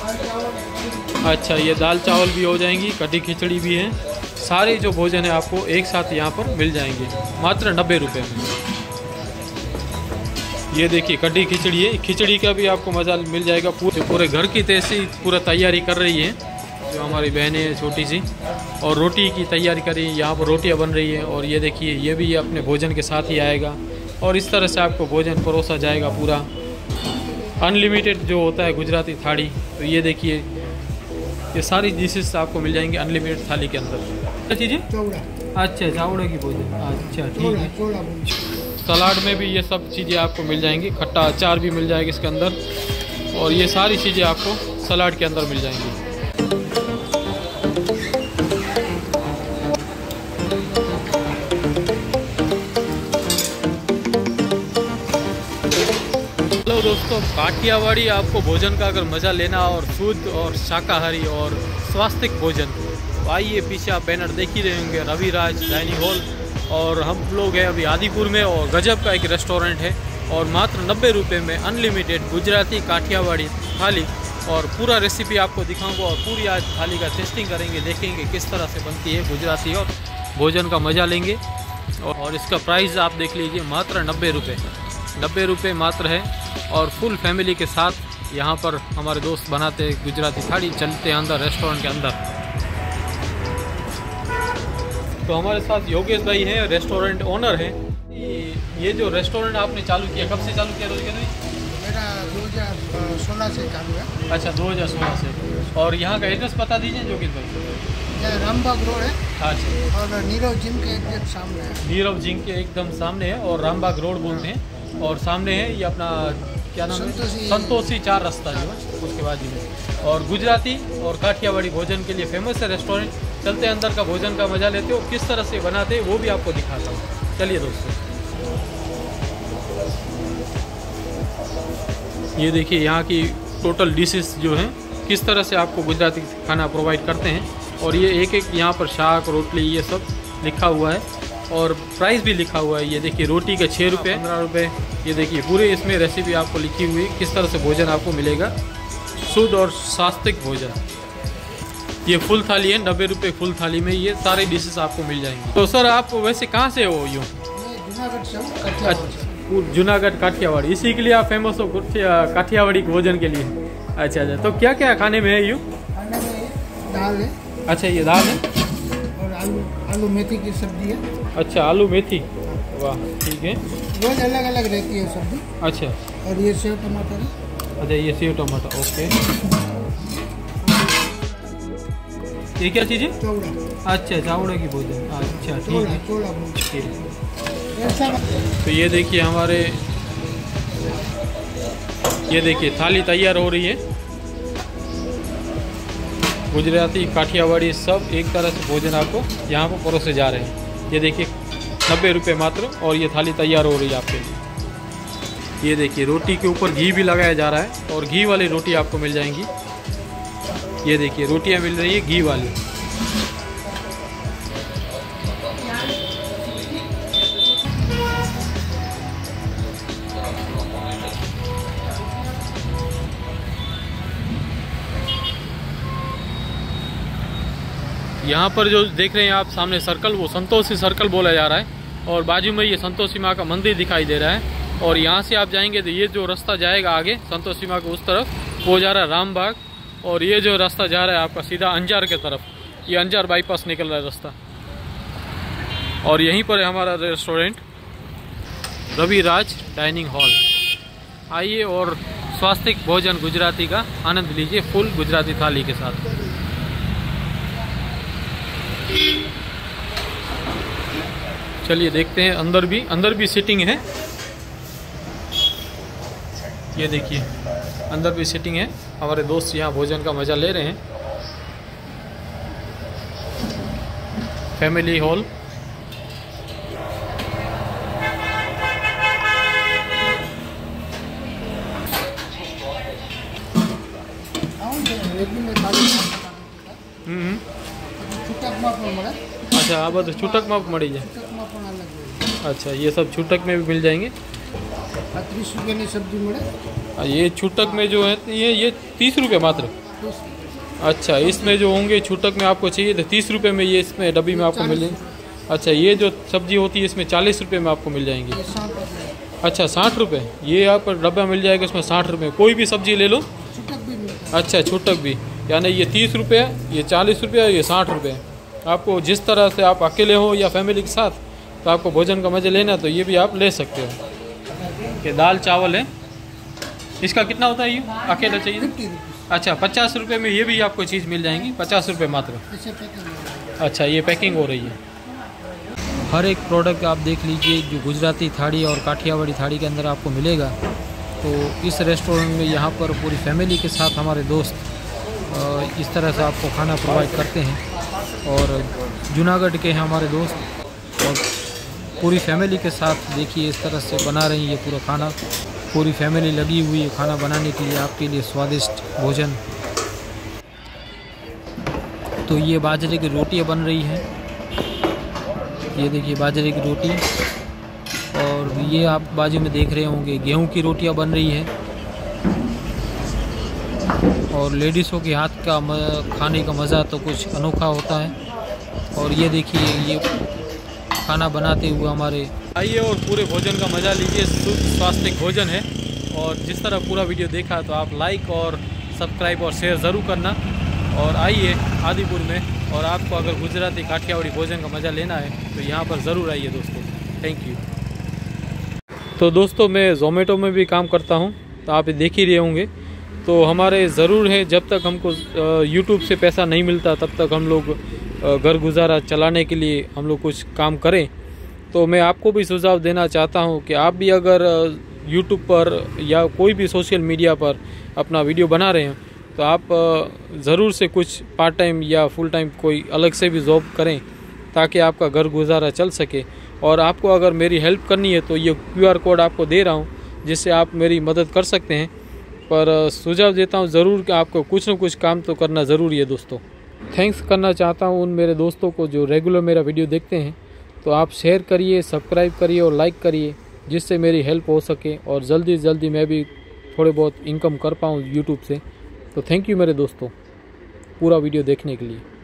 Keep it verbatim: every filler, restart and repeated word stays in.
अच्छा, ये दाल चावल भी हो जाएंगी, कढ़ी खिचड़ी भी है, सारे जो भोजन है आपको एक साथ यहाँ पर मिल जाएंगे मात्र नब्बे रुपये में। ये देखिए कढ़ी खिचड़ी है, खिचड़ी का भी आपको मज़ा मिल जाएगा। पूरे पूरे घर की तैसी पूरा तैयारी कर रही है जो हमारी बहनें हैं छोटी सी, और रोटी की तैयारी कर रही है। यहाँ पर रोटियाँ बन रही हैं और ये देखिए ये भी अपने भोजन के साथ ही आएगा और इस तरह से आपको भोजन परोसा जाएगा पूरा अनलिमिटेड जो होता है गुजराती थाली। तो ये देखिए ये सारी डिशेस आपको मिल जाएंगी अनलिमिटेड थाली के अंदर। क्या चीज़ें? अच्छा, चावड़े की भोजन। अच्छा ठीक है। सलाद में भी ये सब चीज़ें आपको मिल जाएंगी, खट्टा अचार भी मिल जाएगा इसके अंदर और ये सारी चीज़ें आपको सलाद के अंदर मिल जाएंगी। हेलो दोस्तों, काठियावाड़ी आपको भोजन का अगर मज़ा लेना और शुद्ध और शाकाहारी और स्वास्थ्यिक भोजन, तो आइए पीछे आप बैनर देख ही रहे होंगे, रविराज डाइनिंग हॉल। और हम लोग हैं अभी आदिपुर में और गजब का एक रेस्टोरेंट है और मात्र नब्बे रुपये में अनलिमिटेड गुजराती काठियावाड़ी थाली और पूरा रेसिपी आपको दिखाऊंगा और पूरी आज थाली का टेस्टिंग करेंगे, देखेंगे किस तरह से बनती है गुजराती और भोजन का मज़ा लेंगे। और इसका प्राइस आप देख लीजिए, मात्र नब्बे रुपये नब्बे रुपये मात्र है और फुल फैमिली के साथ यहाँ पर हमारे दोस्त बनाते हैं गुजराती थाली। चलते हैं अंदर रेस्टोरेंट के अंदर। तो हमारे साथ योगेश भाई हैं, रेस्टोरेंट ओनर हैं। ये जो रेस्टोरेंट आपने चालू किया, कब से चालू किया योगेश भाई? मेरा दो हज़ार सोलह से चालू है। अच्छा, दो हज़ार सोलह से। और यहाँ का एड्रेस बता दीजिए योगेश भाई। रामबाग रोड है। अच्छा, और नीरव जिम के एकदम सामने है। नीरव जिम के एकदम सामने है और रामबाग रोड बोलते हैं और सामने है ये अपना क्या नाम है, संतोषी चार रास्ता जो है उसके बाद ही। और गुजराती और काठियावाड़ी भोजन के लिए फेमस है रेस्टोरेंट। चलते हैं अंदर का भोजन का मजा लेते हो, किस तरह से बनाते हैं वो भी आपको दिखाता हूँ। चलिए दोस्तों, ये देखिए यहाँ की टोटल डिशेस जो हैं किस तरह से आपको गुजराती खाना प्रोवाइड करते हैं। और ये एक एक यहाँ पर शाक रोटली ये सब लिखा हुआ है और प्राइस भी लिखा हुआ है। ये देखिए रोटी का छः रुपये पंद्रह रुपये। ये देखिए पूरे इसमें रेसिपी आपको लिखी हुई है किस तरह से भोजन आपको मिलेगा, शुद्ध और स्वास्थ्यिक भोजन। ये फुल थाली है, नब्बे रुपये फुल थाली में ये सारे डिशेस आपको मिल जाएंगे। तो सर आप वैसे कहाँ से हो? यूँ जूनागढ़ से हूँ। जूनागढ़ काठियावाड़ी, इसी के लिए आप फेमस हो काठियावाड़ी भोजन के लिए? अच्छा अच्छा, तो क्या क्या खाने में है? यूँ खाने में दाल है। अच्छा, ये दाल है और आलू आलू मेथी की सब्जी है। अच्छा, आलू मेथी, वाह ठीक है। रोज अलग अलग रहती है सब्जी। अच्छा, और ये सेव टमाटर है। अच्छा, ये सेव टमाटर, ओके। ये क्या चीज़ है? चौड़ा। अच्छा, चावड़े की भोजन। अच्छा ठीक है, ठीक है। तो ये देखिए हमारे, ये देखिए थाली तैयार हो रही है। गुजराती काठियावाड़ी सब एक तरह से भोजन आपको यहाँ पर परोसे जा रहे हैं। ये देखिए नब्बे रुपये मात्र और ये थाली तैयार हो रही है आपके लिए। ये देखिए रोटी के ऊपर घी भी लगाया जा रहा है और घी वाली रोटी आपको मिल जाएंगी। ये देखिए रोटियां मिल रही है घी वाली। यहाँ पर जो देख रहे हैं आप सामने सर्कल, वो संतोषी सर्कल बोला जा रहा है और बाजू में ये संतोषी माँ का मंदिर दिखाई दे रहा है। और यहाँ से आप जाएंगे तो ये जो रास्ता जाएगा आगे संतोषी माँ के उस तरफ, वो जा रहा है रामबाग। और ये जो रास्ता जा रहा है आपका सीधा अंजार के तरफ, ये अंजार बाईपास निकल रहा है रास्ता। और यहीं पर है हमारा रेस्टोरेंट रविराज डाइनिंग हॉल। आइए और स्वास्थ्यिक भोजन गुजराती का आनंद लीजिए फुल गुजराती थाली के साथ। चलिए देखते हैं अंदर भी, अंदर भी सीटिंग है। ये देखिए अंदर भी सीटिंग है। हमारे दोस्त यहाँ भोजन का मज़ा ले रहे हैं। Family hall. हम्म अच्छा, આ બધું છૂટકમાં મળી જાય। अच्छा, ये सब छूटक में भी मिल जाएंगे। तीस रुपये की सब्जी मिले। ये छूटक में जो है ये ये तीस रुपये मात्र। तीस। अच्छा, इसमें जो होंगे छूटक में आपको चाहिए तो तीस रुपये में ये इसमें डब्बी में आपको मिलेंगे। अच्छा, ये जो सब्जी होती है इसमें चालीस रुपये में आपको मिल जाएंगी। ये साठ रुपये। अच्छा, साठ रुपये ये आपको डब्बा मिल जाएगा, इसमें साठ रुपये। कोई भी सब्जी ले लो। छूटक भी मिलता है। अच्छा, छूटक भी, यानी ये तीस रुपये, ये चालीस रुपये, ये साठ रुपये। आपको जिस तरह से आप अकेले हो या फैमिली के साथ तो आपको भोजन का मज़े लेना तो ये भी आप ले सकते हो। ये दाल चावल है, इसका कितना होता है ये अकेला चाहिए? Fifty rupees. अच्छा, पचास रुपये में ये भी आपको चीज़ मिल जाएंगी, पचास रुपये मात्र। ऐसे पैकिंग है। अच्छा, ये पैकिंग हो रही है। हर एक प्रोडक्ट आप देख लीजिए जो गुजराती थाली और काठियावाड़ी थाली के अंदर आपको मिलेगा। तो इस रेस्टोरेंट में यहाँ पर पूरी फैमिली के साथ हमारे दोस्त इस तरह से आपको खाना प्रोवाइड करते हैं। और जूनागढ़ के हैं हमारे दोस्त और पूरी फैमिली के साथ देखिए इस तरह से बना रही है पूरा खाना। पूरी फैमिली लगी हुई है खाना बनाने के लिए आपके लिए स्वादिष्ट भोजन। तो ये बाजरे की रोटियां बन रही हैं, ये देखिए बाजरे की रोटी। और ये आप बाजू में देख रहे होंगे गेहूं की रोटियां बन रही है। और लेडीज़ों के हाथ का खाने का मज़ा तो कुछ अनोखा होता है। और ये देखिए ये खाना बनाते हुए हमारे आइए और पूरे भोजन का मज़ा लीजिए। स्वास्थ्य भोजन है। और जिस तरह पूरा वीडियो देखा तो आप लाइक और सब्सक्राइब और शेयर ज़रूर करना। और आइए आदिपुर में, और आपको अगर गुजराती काठियावाड़ी भोजन का मज़ा लेना है तो यहाँ पर ज़रूर आइए दोस्तों। Thank you. तो दोस्तों, मैं ज़ोमेटो में भी काम करता हूँ, तो आप देख ही रहे होंगे। तो हमारे ज़रूर है, जब तक हमको यूट्यूब से पैसा नहीं मिलता तब तक हम लोग घर गुजारा चलाने के लिए हम लोग कुछ काम करें। तो मैं आपको भी सुझाव देना चाहता हूँ कि आप भी अगर यूट्यूब पर या कोई भी सोशल मीडिया पर अपना वीडियो बना रहे हैं तो आप ज़रूर से कुछ पार्ट टाइम या फुल टाइम कोई अलग से भी जॉब करें ताकि आपका घर गुजारा चल सके। और आपको अगर मेरी हेल्प करनी है तो ये क्यू आर कोड आपको दे रहा हूँ, जिससे आप मेरी मदद कर सकते हैं। पर सुझाव देता हूँ ज़रूर कि आपको कुछ न कुछ काम तो करना ज़रूरी है दोस्तों। थैंक्स करना चाहता हूँ उन मेरे दोस्तों को जो रेगुलर मेरा वीडियो देखते हैं। तो आप शेयर करिए, सब्सक्राइब करिए और लाइक करिए, जिससे मेरी हेल्प हो सके और जल्दी से जल्दी मैं भी थोड़े बहुत इनकम कर पाऊँ यूट्यूब से। तो थैंक यू मेरे दोस्तों पूरा वीडियो देखने के लिए।